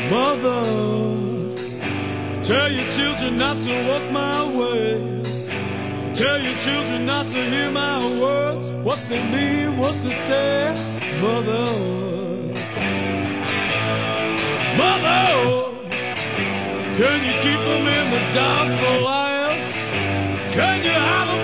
Mother, tell your children not to walk my way. Tell your children not to hear my words, what they mean, what they say. Mother, Mother, can you keep them in the dark for a while? Can you hide them